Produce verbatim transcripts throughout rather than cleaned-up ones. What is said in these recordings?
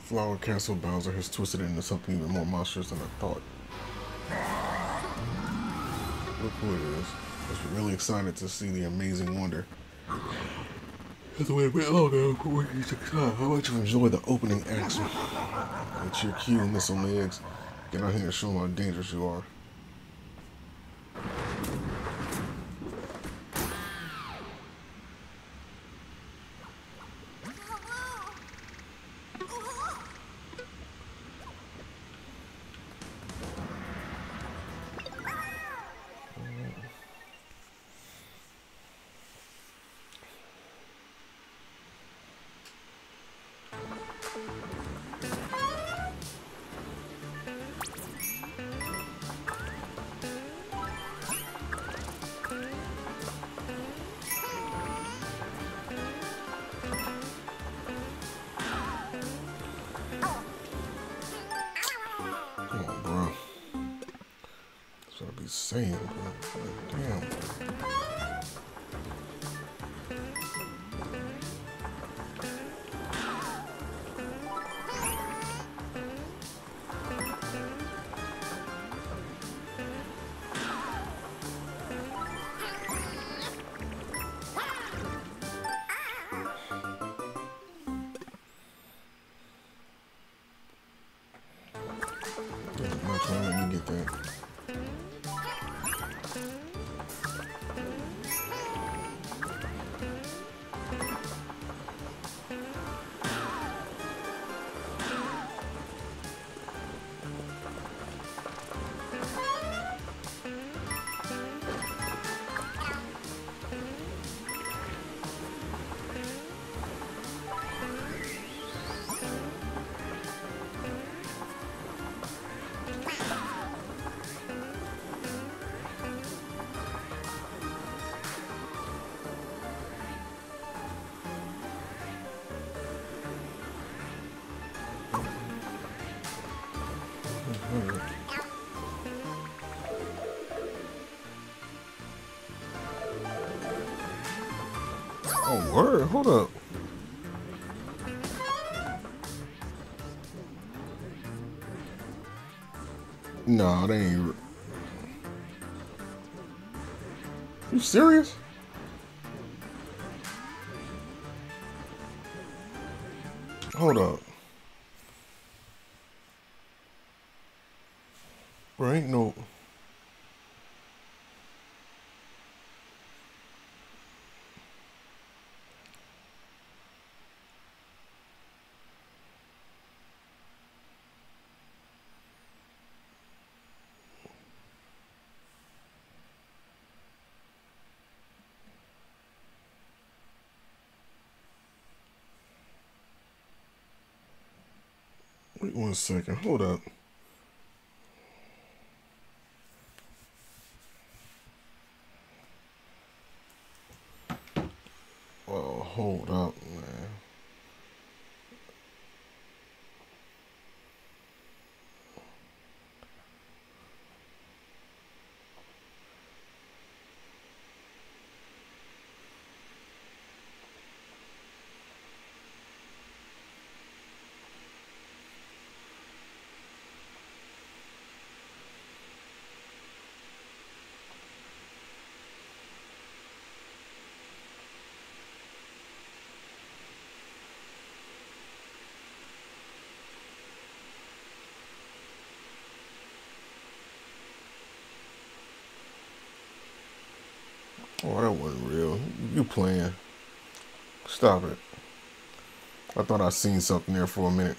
Flower Castle Bowser has twisted it into something even more monstrous than I thought. Look who it is. I was really excited to see the amazing wonder. That's the way it went on now for what you took time. How about you enjoy the opening action? It's your cue, Miss O'Megs. Get out here and show them how dangerous you are. Saying, bro. Damn. I'm not trying to let me get that. Oh, word, hold up. Nah, they ain't. You serious? Hold up. Bro, ain't no. Wait one second. Hold up. Well, hold up, man. Oh, that wasn't real. You playing. Stop it. I thought I seen something there for a minute.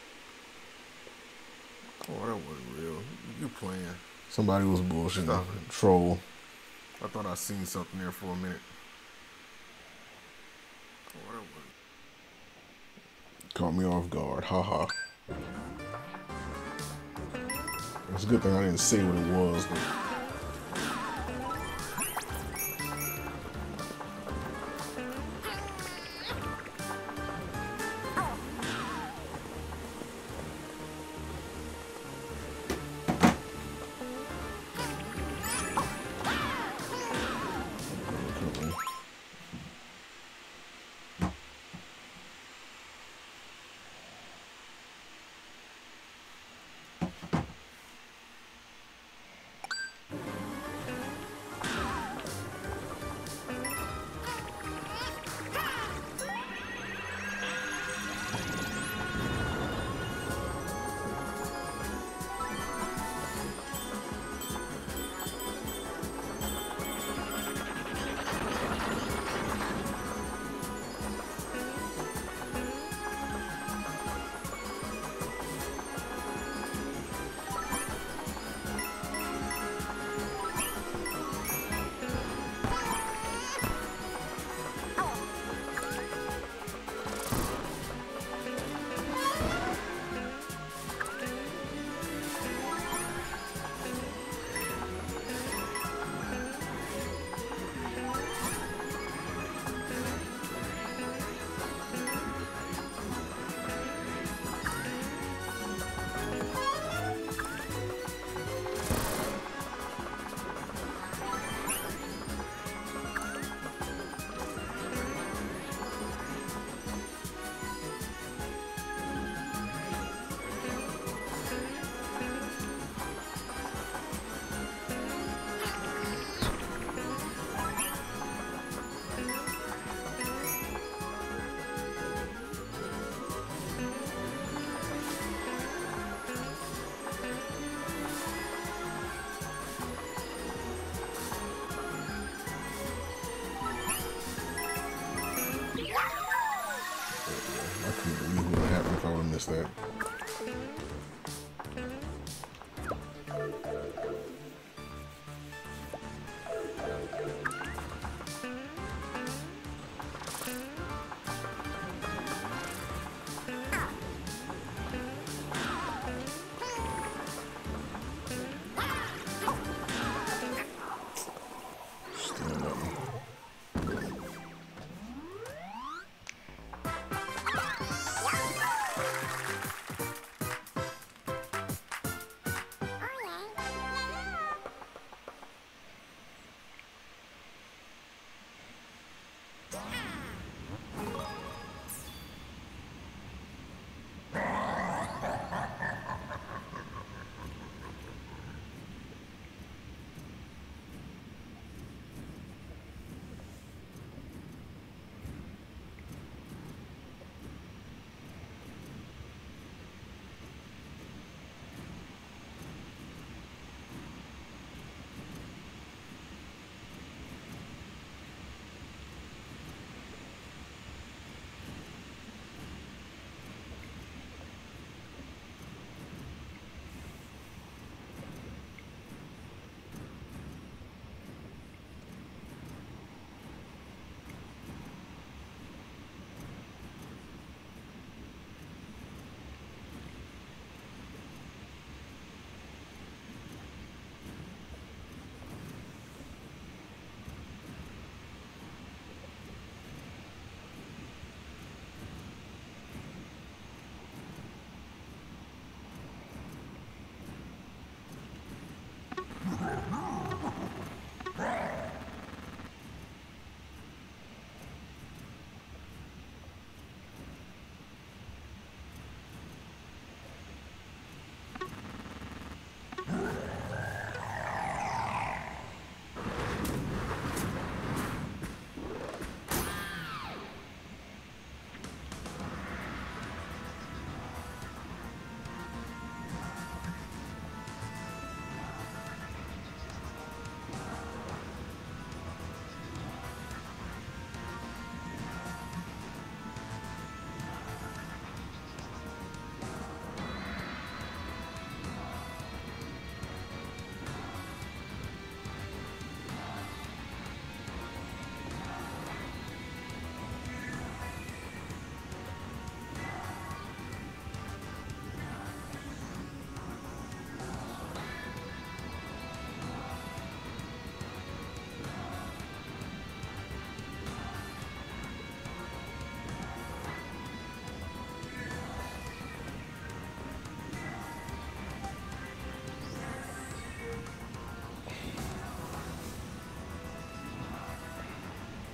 Oh, that wasn't real. You playing. Somebody was bullshitting. Stop it. Troll. I thought I seen something there for a minute. Oh, that wasn't. Caught me off guard. Haha. -ha. It's a good thing I didn't say what it was, but missed that.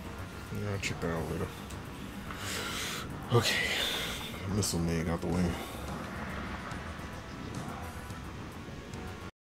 Yeah, I'll check that out later. Okay, Missile Meg out the way.